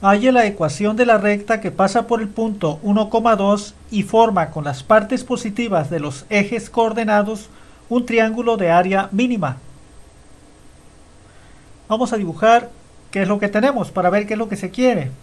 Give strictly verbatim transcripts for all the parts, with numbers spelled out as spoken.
Halle la ecuación de la recta que pasa por el punto uno coma dos y forma con las partes positivas de los ejes coordenados un triángulo de área mínima. Vamos a dibujar qué es lo que tenemos para ver qué es lo que se quiere.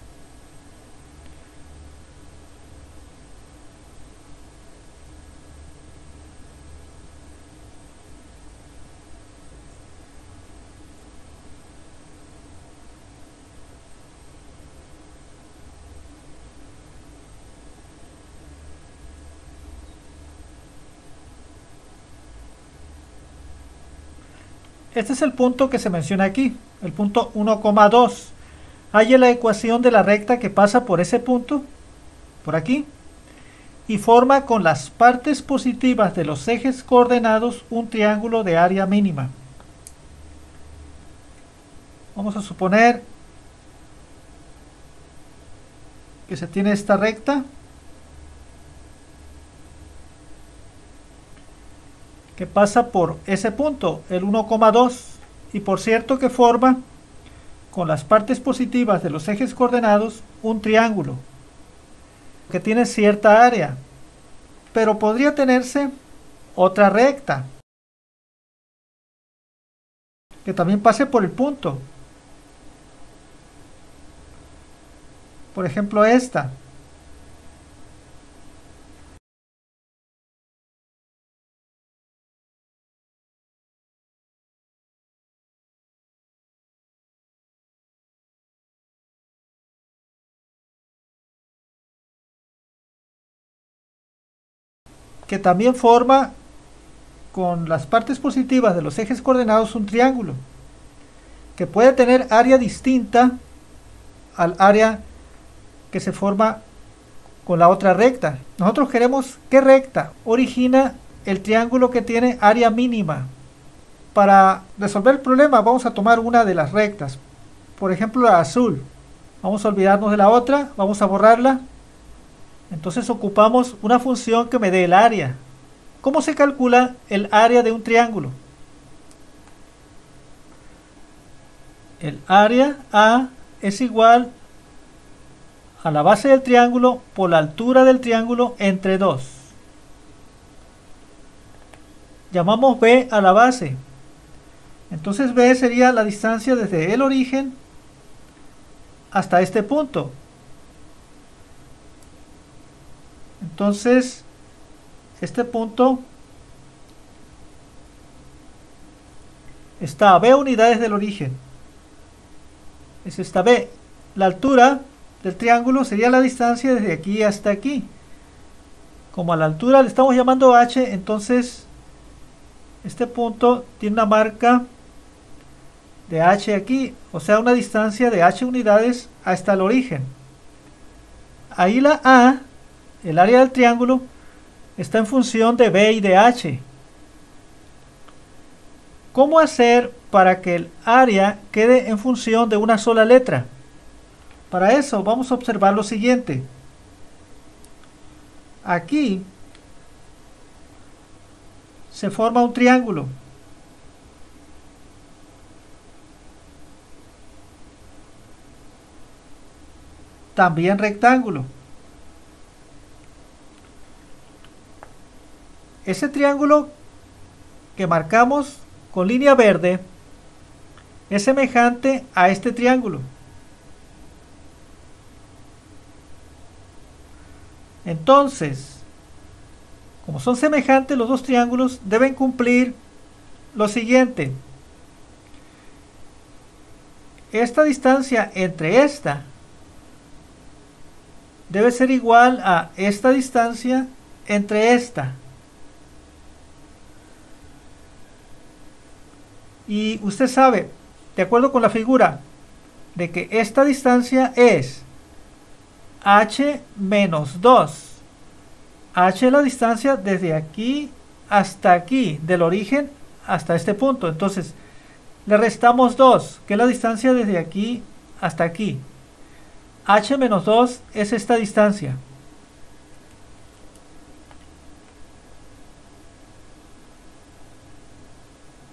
Este es el punto que se menciona aquí, el punto uno coma dos. Halle la ecuación de la recta que pasa por ese punto, por aquí, y forma con las partes positivas de los ejes coordenados un triángulo de área mínima. Vamos a suponer que se tiene esta recta que pasa por ese punto, el uno coma dos, y por cierto que forma con las partes positivas de los ejes coordenados un triángulo que tiene cierta área, pero podría tenerse otra recta que también pase por el punto, por ejemplo esta. Que también forma con las partes positivas de los ejes coordenados un triángulo que puede tener área distinta al área que se forma con la otra recta. Nosotros queremos qué recta origina el triángulo que tiene área mínima. Para resolver el problema vamos a tomar una de las rectas, por ejemplo la azul. Vamos a olvidarnos de la otra, vamos a borrarla. Entonces ocupamos una función que me dé el área. ¿Cómo se calcula el área de un triángulo? El área A es igual a la base del triángulo por la altura del triángulo entre dos. Llamamos B a la base. Entonces B sería la distancia desde el origen hasta este punto. Entonces, este punto está a B unidades del origen. Es esta B. La altura del triángulo sería la distancia desde aquí hasta aquí. Como a la altura le estamos llamando H, entonces este punto tiene una marca de H aquí, o sea, una distancia de H unidades hasta el origen. Ahí la A, el área del triángulo, está en función de B y de H. ¿Cómo hacer para que el área quede en función de una sola letra? Para eso vamos a observar lo siguiente. Aquí se forma un triángulo. También rectángulo. Ese triángulo que marcamos con línea verde es semejante a este triángulo. Entonces, como son semejantes los dos triángulos, deben cumplir lo siguiente. Esta distancia entre esta debe ser igual a esta distancia entre esta. Y usted sabe, de acuerdo con la figura, de que esta distancia es H menos dos. H es la distancia desde aquí hasta aquí, del origen hasta este punto. Entonces, le restamos dos, que es la distancia desde aquí hasta aquí. H menos dos es esta distancia.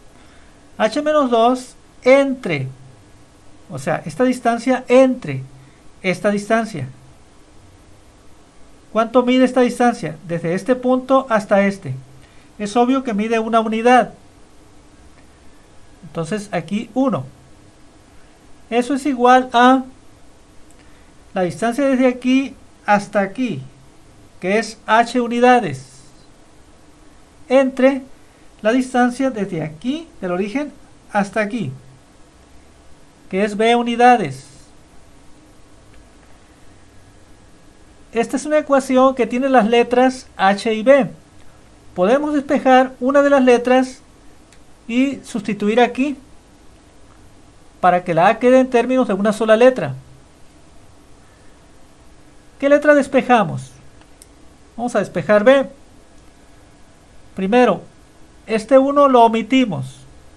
H menos dos entre, o sea, esta distancia entre esta distancia. ¿Cuánto mide esta distancia? Desde este punto hasta este. Es obvio que mide una unidad. Entonces aquí uno. Eso es igual a la distancia desde aquí hasta aquí, que es h unidades, entre la distancia desde aquí, del origen, hasta aquí, que es b unidades. Esta es una ecuación que tiene las letras h y b. Podemos despejar una de las letras y sustituir aquí para que la a quede en términos de una sola letra. ¿Qué letra despejamos? Vamos a despejar b. Primero, este uno lo omitimos.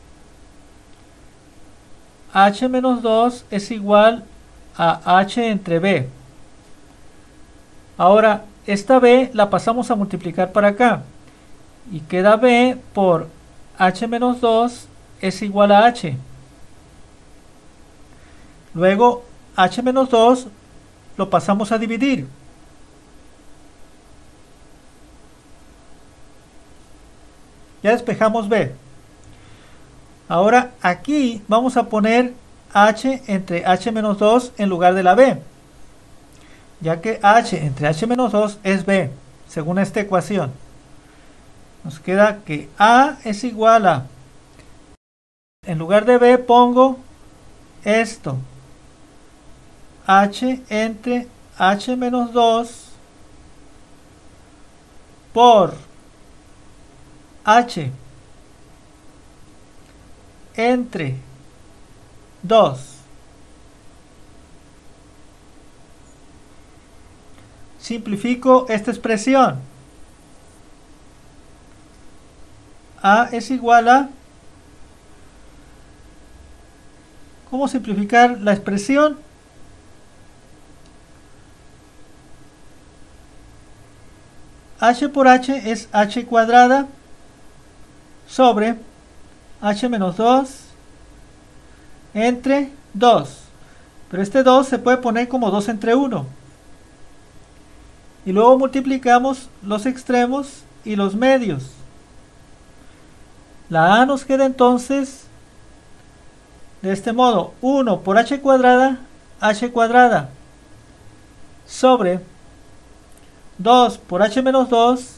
H menos dos es igual a h entre b. Ahora, esta b la pasamos a multiplicar para acá. Y queda b por h menos dos es igual a h. Luego, h menos dos lo pasamos a dividir. Ya despejamos b. Ahora aquí vamos a poner h entre h menos dos en lugar de la b, ya que h entre h menos dos es b, según esta ecuación. Nos queda que a es igual a, en lugar de b pongo esto, h entre h menos dos por h entre dos. Simplifico esta expresión. A es igual a... ¿Cómo simplificar la expresión? H por h es h cuadrada sobre h menos dos entre dos. Pero este dos se puede poner como dos entre uno. Y luego multiplicamos los extremos y los medios. La a nos queda entonces de este modo: uno por h cuadrada, h cuadrada, sobre dos por h menos dos,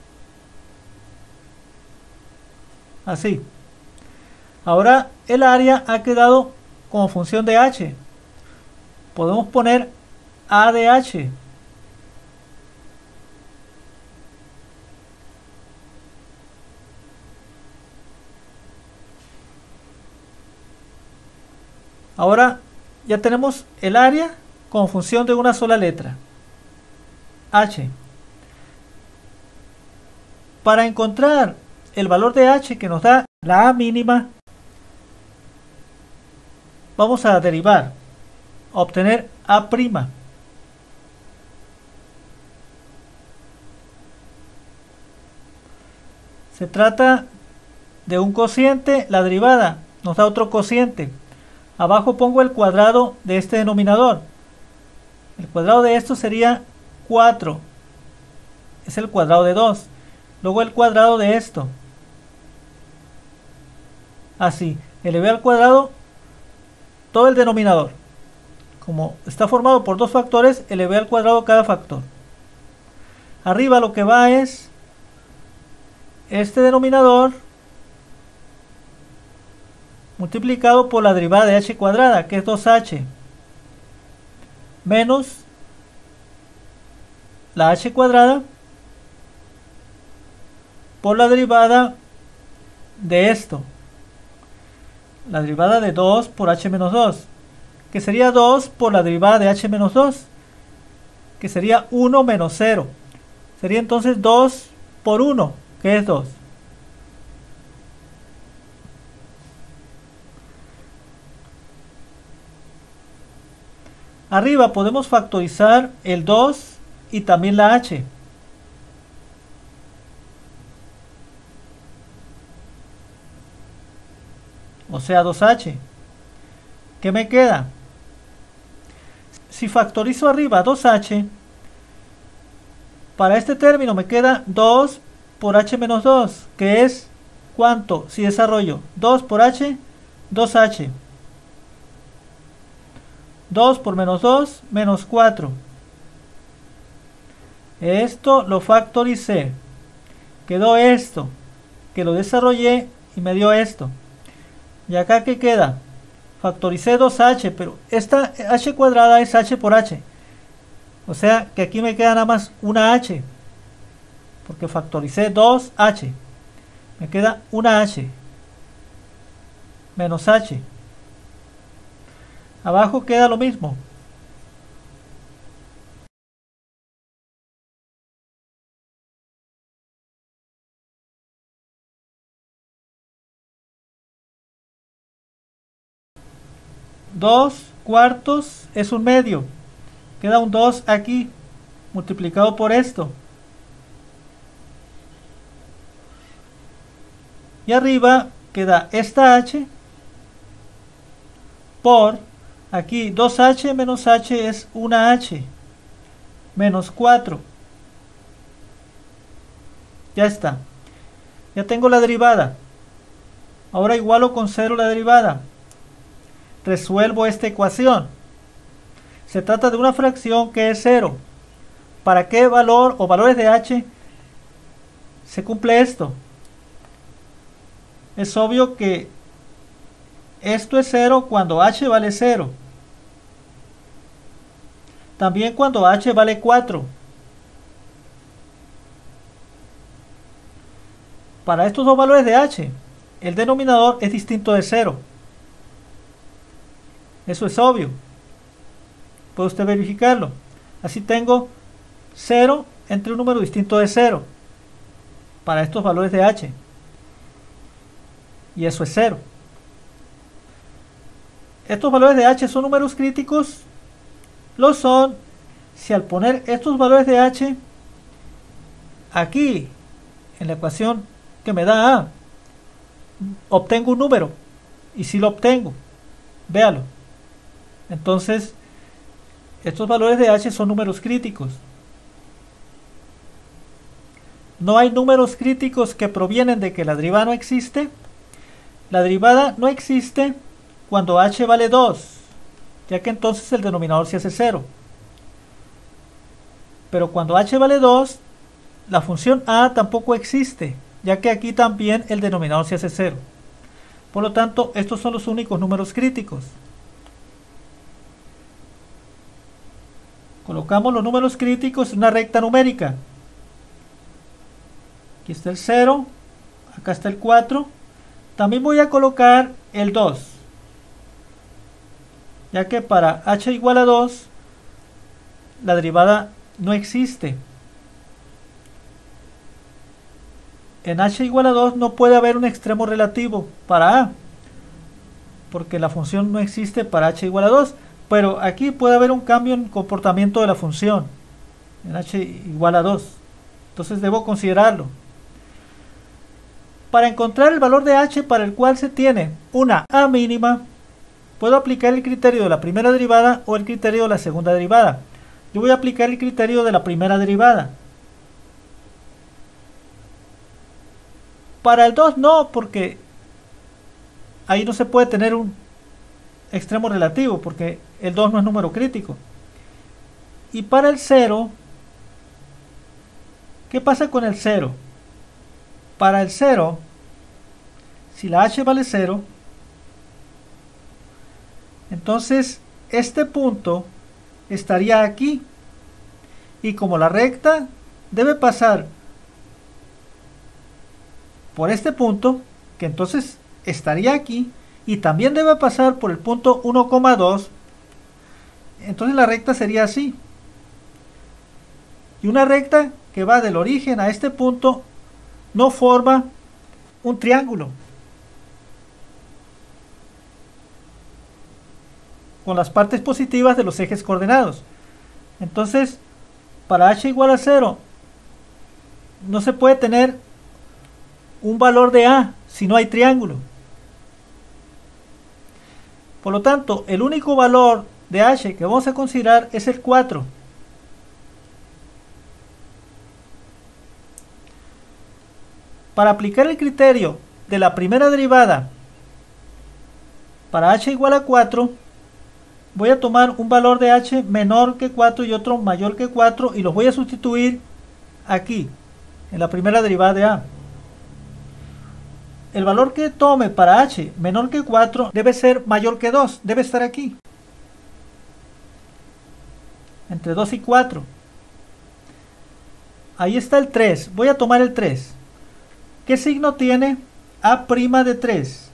así. Ahora el área ha quedado como función de h. Podemos poner a de h. Ahora ya tenemos el área como función de una sola letra, h. Para encontrar el valor de h que nos da la a mínima, vamos a derivar, a obtener a'. Se trata de un cociente, la derivada nos da otro cociente. Abajo pongo el cuadrado de este denominador. El cuadrado de esto sería cuatro. Es el cuadrado de dos. Luego el cuadrado de esto. Así. Elevé al cuadrado todo el denominador. Como está formado por dos factores, elevé al cuadrado cada factor. Arriba lo que va es este denominador multiplicado por la derivada de h cuadrada, que es dos h, menos la h cuadrada por la derivada de esto, la derivada de dos por h menos dos, que sería dos por la derivada de h menos dos, que sería uno menos cero. Sería entonces dos por uno, que es dos. Arriba podemos factorizar el dos y también la h. O sea, dos h. ¿Qué me queda? si factorizo arriba dos hache, para este término me queda dos por h menos dos, que es, ¿cuánto? Si desarrollo dos por h, dos hache. dos por menos dos, menos cuatro. Esto lo factoricé. Quedó esto, que lo desarrollé y me dio esto. ¿Y acá qué queda? Factoricé dos hache, pero esta h cuadrada es h por h. O sea que aquí me queda nada más una h, porque factoricé dos hache. Me queda una h menos h. Abajo queda lo mismo. dos cuartos es un medio. Queda un dos aquí, multiplicado por esto. Y arriba queda esta h por, aquí dos hache menos h es una h, menos cuatro. Ya está. Ya tengo la derivada. Ahora igualo con cero la derivada. Resuelvo esta ecuación. Se trata de una fracción que es cero. ¿Para qué valor o valores de h se cumple esto? Es obvio que esto es cero cuando h vale cero. También cuando h vale cuatro. Para estos dos valores de h, el denominador es distinto de cero. Eso es obvio. Puede usted verificarlo. Así tengo cero entre un número distinto de cero para estos valores de h. Y eso es cero. Estos valores de h son números críticos. Lo son si al poner estos valores de h aquí en la ecuación que me da a, obtengo un número. Y si lo obtengo, véalo. Entonces, estos valores de h son números críticos. No hay números críticos que provienen de que la derivada no existe. La derivada no existe cuando h vale dos, ya que entonces el denominador se hace cero. Pero cuando h vale dos, la función a tampoco existe, ya que aquí también el denominador se hace cero. Por lo tanto, estos son los únicos números críticos. Colocamos los números críticos en una recta numérica. Aquí está el cero, acá está el cuatro. También voy a colocar el dos, ya que para h igual a dos, la derivada no existe. En h igual a dos no puede haber un extremo relativo para a, porque la función no existe para h igual a dos. Pero aquí puede haber un cambio en comportamiento de la función en h igual a dos. Entonces debo considerarlo. Para encontrar el valor de h para el cual se tiene una a mínima, puedo aplicar el criterio de la primera derivada o el criterio de la segunda derivada. Yo voy a aplicar el criterio de la primera derivada. Para el dos no, porque ahí no se puede tener un extremo relativo, porque el dos no es número crítico. Y para el cero, ¿qué pasa con el cero? Para el cero, si la h vale cero, entonces este punto estaría aquí. Y como la recta debe pasar por este punto, que entonces estaría aquí, y también debe pasar por el punto uno coma dos, entonces la recta sería así. Y una recta que va del origen a este punto no forma un triángulo con las partes positivas de los ejes coordenados. Entonces, para h igual a cero, no se puede tener un valor de a si no hay triángulo. Por lo tanto, el único valor de h que vamos a considerar es el cuatro. Para aplicar el criterio de la primera derivada para h igual a cuatro, voy a tomar un valor de h menor que cuatro y otro mayor que cuatro y los voy a sustituir aquí, en la primera derivada de a. El valor que tome para h menor que cuatro debe ser mayor que dos, debe estar aquí, entre dos y cuatro. Ahí está el tres, voy a tomar el tres. ¿Qué signo tiene a' de tres?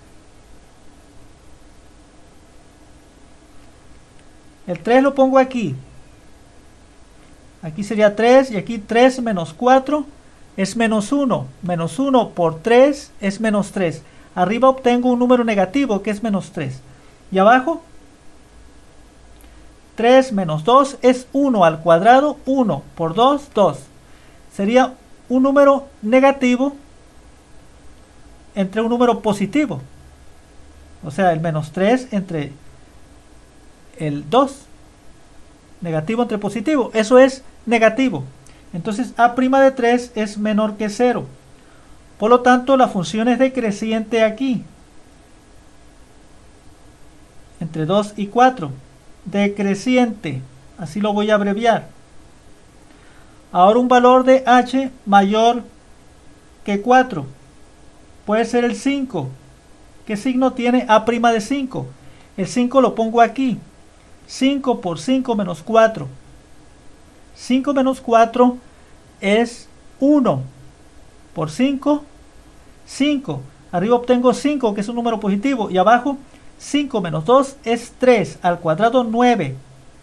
El tres lo pongo aquí. Aquí sería tres y aquí tres menos cuatro es menos uno. Menos uno por tres es menos tres. Arriba obtengo un número negativo que es menos tres. Y abajo, tres menos dos es uno al cuadrado. uno por dos, dos. Sería un número negativo entre un número positivo. O sea, el menos tres entre el dos. Negativo entre positivo. Eso es negativo. Entonces a' de tres es menor que cero. Por lo tanto, la función es decreciente aquí. Entre dos y cuatro. Decreciente. Así lo voy a abreviar. Ahora un valor de h mayor que cuatro. Puede ser el cinco. ¿Qué signo tiene a' de cinco? El cinco lo pongo aquí. cinco por cinco menos cuatro. cinco menos cuatro es uno. Por cinco, cinco. Arriba obtengo cinco, que es un número positivo. Y abajo, cinco menos dos es tres. Al cuadrado, nueve.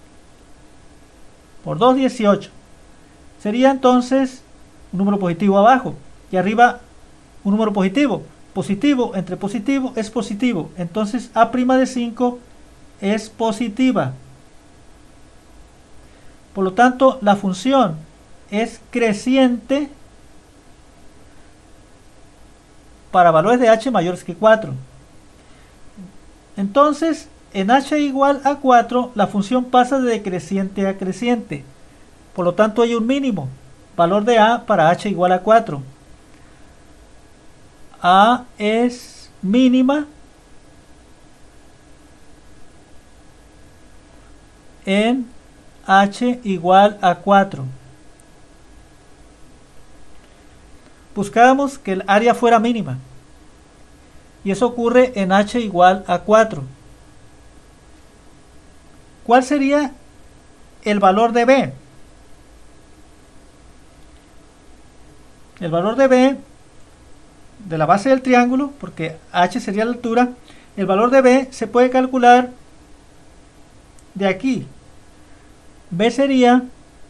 Por dos, dieciocho. Sería entonces un número positivo abajo. Y arriba, un número positivo. Positivo entre positivo es positivo. Entonces a' de cinco es positiva. Por lo tanto, la función es creciente para valores de h mayores que cuatro. Entonces, en h igual a cuatro, la función pasa de decreciente a creciente. Por lo tanto, hay un mínimo. Valor de a para h igual a cuatro. A es mínima en h igual a cuatro. Buscábamos que el área fuera mínima. Y eso ocurre en h igual a cuatro. ¿Cuál sería el valor de b? El valor de b, de la base del triángulo, porque h sería la altura, el valor de b se puede calcular de aquí. B sería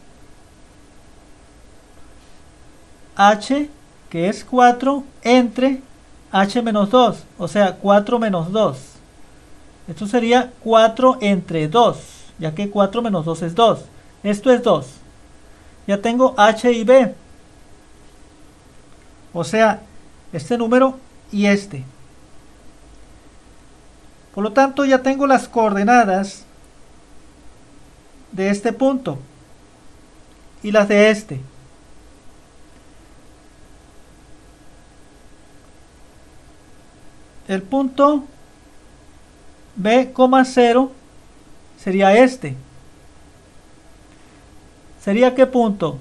h, que es cuatro, entre h menos dos, o sea, cuatro menos dos. Esto sería cuatro entre dos, ya que cuatro menos dos es dos. Esto es dos. Ya tengo h y b. O sea, este número y este. Por lo tanto, ya tengo las coordenadas de este punto y las de este. El punto b, cero sería este. ¿Sería qué punto?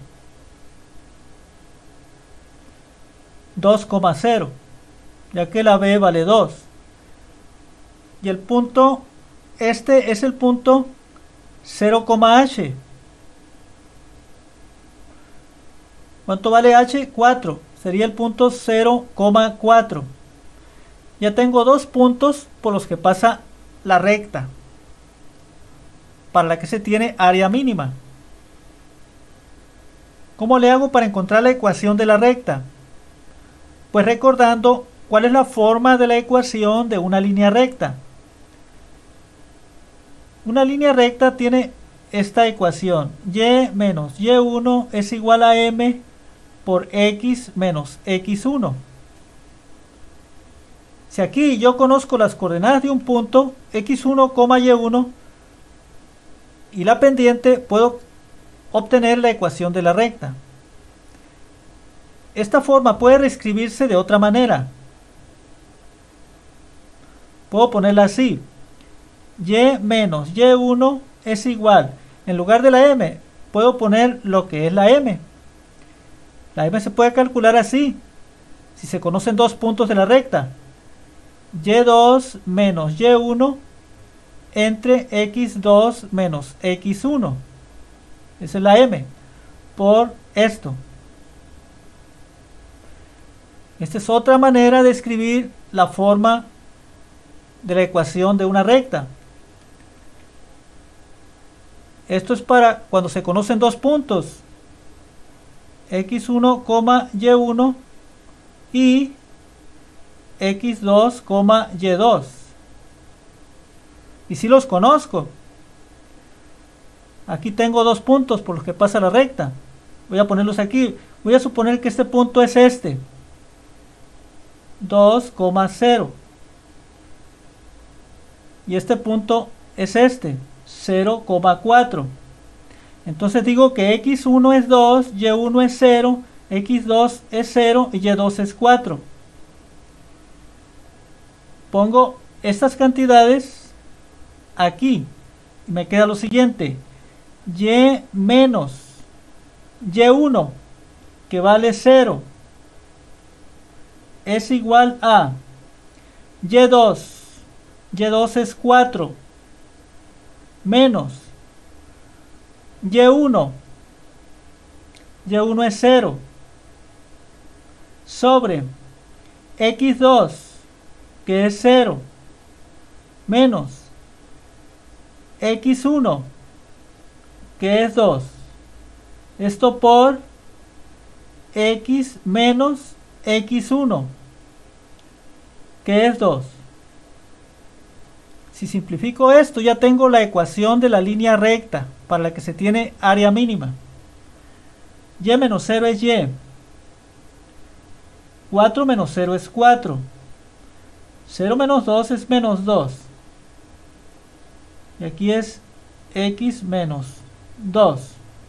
dos, cero, ya que la b vale dos. Y el punto, este es el punto cero, h. ¿Cuánto vale h? cuatro. Sería el punto cero, cuatro. Ya tengo dos puntos por los que pasa la recta, para la que se tiene área mínima. ¿Cómo le hago para encontrar la ecuación de la recta? Pues recordando cuál es la forma de la ecuación de una línea recta. Una línea recta tiene esta ecuación: y menos y uno es igual a m por x menos x uno. Si aquí yo conozco las coordenadas de un punto, x uno, y uno, y la pendiente, puedo obtener la ecuación de la recta. Esta forma puede reescribirse de otra manera. Puedo ponerla así: y menos y uno es igual, en lugar de la m, puedo poner lo que es la m. La m se puede calcular así, si se conocen dos puntos de la recta: y dos menos y uno entre equis dos menos equis uno. Esa es la m, por esto. Esta es otra manera de escribir la forma de la ecuación de una recta. Esto es para cuando se conocen dos puntos: equis uno, y uno y equis dos, y dos. Y si los conozco, aquí tengo dos puntos por los que pasa la recta. Voy a ponerlos aquí. Voy a suponer que este punto es este: dos, cero. Y este punto es este: cero, cuatro. Entonces digo que equis uno es dos, y uno es cero, equis dos es cero y y dos es cuatro. Pongo estas cantidades aquí y me queda lo siguiente: y menos y uno, que vale cero, es igual a y dos, y dos es cuatro, menos y uno, y uno es cero, sobre equis dos, que es cero, menos equis uno, que es dos. Esto por x menos equis uno, que es dos. Si simplifico esto, ya tengo la ecuación de la línea recta para la que se tiene área mínima. Y menos cero es y. cuatro menos cero es cuatro. cero menos dos es menos dos. Y aquí es x menos dos.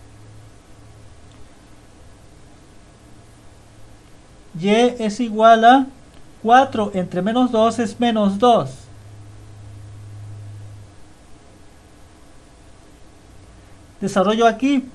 Y es igual a cuatro entre menos dos es menos dos. Desarrollo aquí.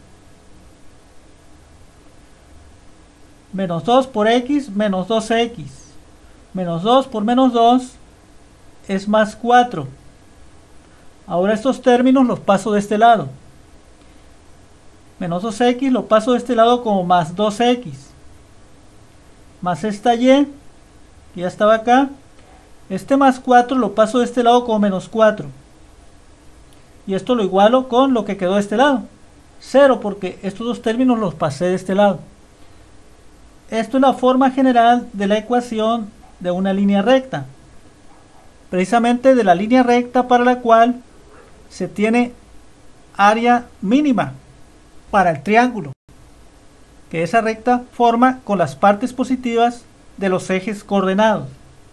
Menos dos por x, menos dos equis. Menos dos por menos dos es más cuatro. Ahora estos términos los paso de este lado. Menos dos equis lo paso de este lado como más dos equis. Más esta y, que ya estaba acá. Este más cuatro lo paso de este lado como menos cuatro. Y esto lo igualo con lo que quedó de este lado: cero, porque estos dos términos los pasé de este lado. Esto es la forma general de la ecuación de una línea recta. Precisamente de la línea recta para la cual se tiene área mínima para el triángulo, que esa recta forma con las partes positivas de los ejes coordenados.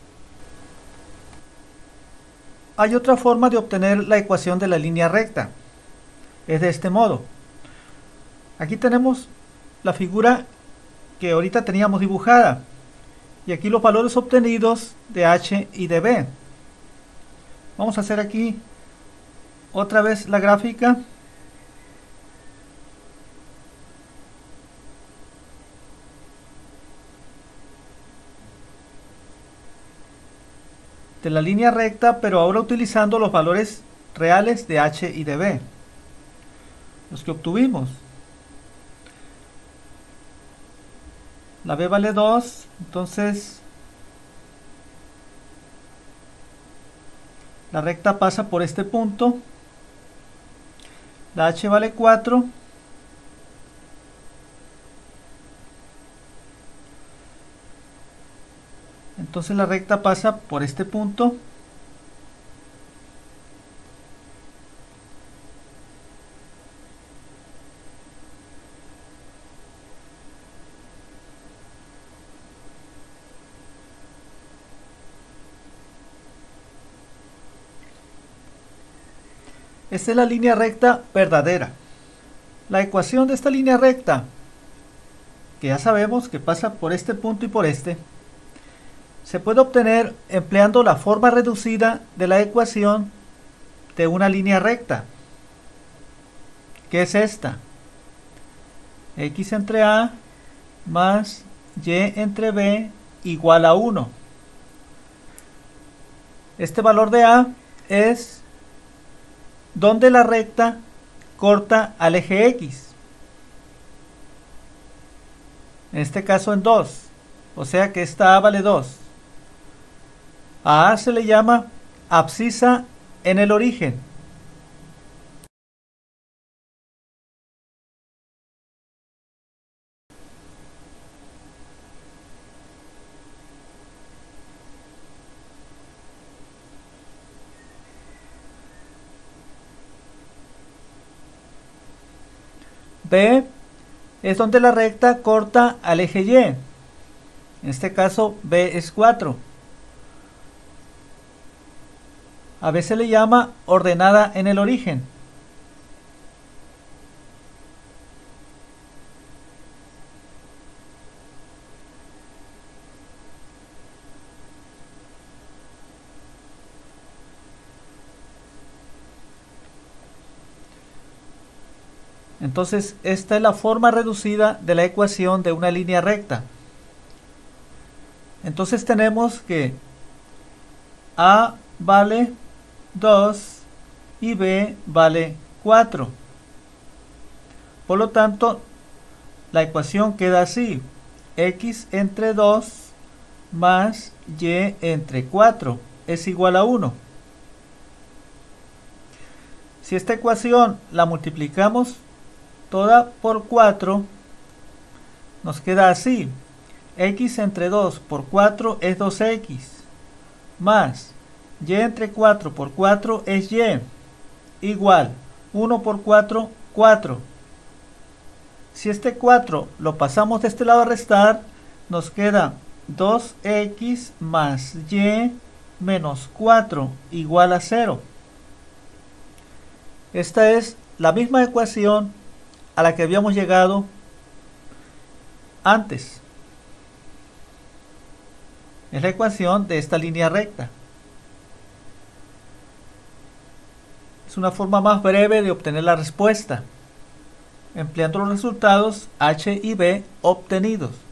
Hay otra forma de obtener la ecuación de la línea recta. Es de este modo. Aquí tenemos la figura que ahorita teníamos dibujada. Y aquí los valores obtenidos de h y de b. Vamos a hacer aquí otra vez la gráfica. De la línea recta, pero ahora utilizando los valores reales de h y de b, los que obtuvimos. La b vale dos, entonces la recta pasa por este punto. La h vale cuatro. Entonces la recta pasa por este punto. Esta es la línea recta verdadera. La ecuación de esta línea recta, que ya sabemos que pasa por este punto y por este, se puede obtener empleando la forma reducida de la ecuación de una línea recta, que es esta: x entre a más y entre b igual a uno. Este valor de a es donde la recta corta al eje X, en este caso en dos, o sea que esta a vale dos. A A se le llama abscisa en el origen. B es donde la recta corta al eje Y. En este caso B es cuatro. A B se le llama ordenada en el origen. Entonces, esta es la forma reducida de la ecuación de una línea recta. Entonces tenemos que A vale dos y B vale cuatro. Por lo tanto, la ecuación queda así: x entre dos más y entre cuatro es igual a uno. Si esta ecuación la multiplicamos toda por cuatro, nos queda así: x entre dos por cuatro es dos x, más y entre cuatro por cuatro es y, igual uno por cuatro, cuatro. Si este cuatro lo pasamos de este lado a restar, nos queda dos x más y menos cuatro igual a cero. Esta es la misma ecuación a la que habíamos llegado antes. Es la ecuación de esta línea recta. Es una forma más breve de obtener la respuesta, empleando los resultados h y b obtenidos.